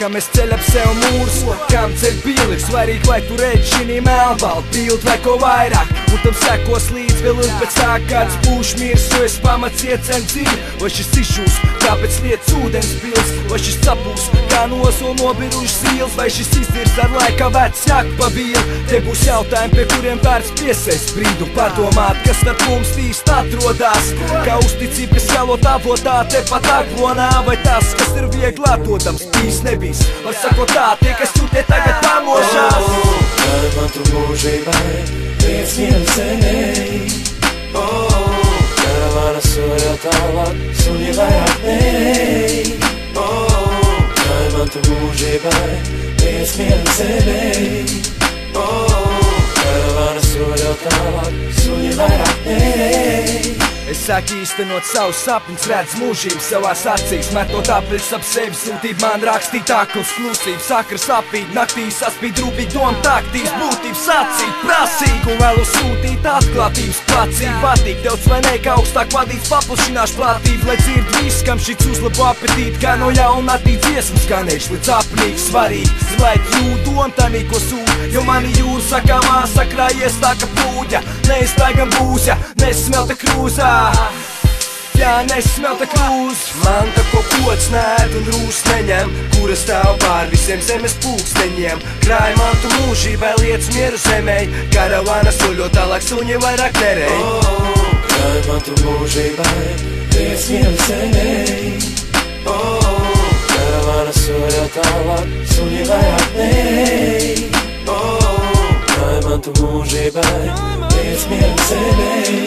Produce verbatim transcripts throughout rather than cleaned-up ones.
Kā mēs ceļam sev mūrus, kam ceļ pili. Ir svarīgi, vai tu redz šinī melnbaltu bildi vai ko vairāk, un tam sekos līdz vēl un pēc tā kāds būs mirs, jo es pamats iecen dzīvi. Vai šis izžūs, kāpēc lietas ūdens pils, vai šis sapūs, kā nosola nobirušas ielas, vai šis izdirs ar laikā vecs jak pa vīlu. Te būs jautājumi, pie kuriem vērts piesaist brīdu, padomāt, kas starp mums īsti atrodās, kā uzticība, kas jālot avotā, tepat aglonā, vai tas, kas ir viegli atrodams, bijis nebijis. Var sakot tā, tie, kas jūtie tagad pamošās. Kā man tu mūžībai, viens vienu senēji. Karavāna soļo tālāk, suņi vairāk neej. Kā man tu mūžībai, viens vienu senēji. Karavāna soļo tālāk, suņi vairāk neej. Es sāku īstenot savus sapņus, redz mūžību savās acīs, metot aplis ap sevi, sūtību man rakstīt akls klusību, sakra sapīt, naktī saspīd rūpīgi doma taktīs, būtību sacīt, prasīt, un vēlu sūtīt atklātības placību, patīk daudz vai ne, kā augstāk vadīts paplašināšu platību, lai dzird viss, kam šits uzlabo apetīti, kā no jauna attīt dziesmas skanējuši līdz apnīgi svarīgi, zvaid jūdu un tanī, ko sūd, jo mani jūra sakāmā sakrājies tā, ka plūģa, neiztaigam būs, ja nesmelta krūzā. Jā, nesmelta krūz. Man tā ko kods nēd un rūs neņem, kura stāv pār visiem zemes pulksteņiem. Krāj man tu mūžībai lietas mieru zemei, karavāna soļo tālāk, suņi vairāk nerej. Oh, krāj man tu mūžībai lietas mieru zemei. Oh, karavāna soļo tālāk, suņi vairāk nerej. Oh, krāj man tu mūžībai lietas mieru zemei.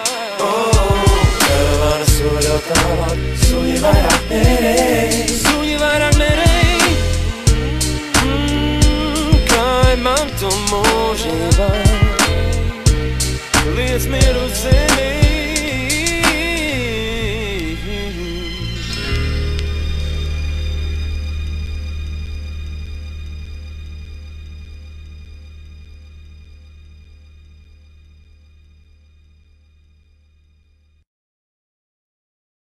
Karavāna soļo tālāk, suņi vairāk nerej. Suņi vairāk nerej. Kāj man tu mūžībai, liec mieru zemē.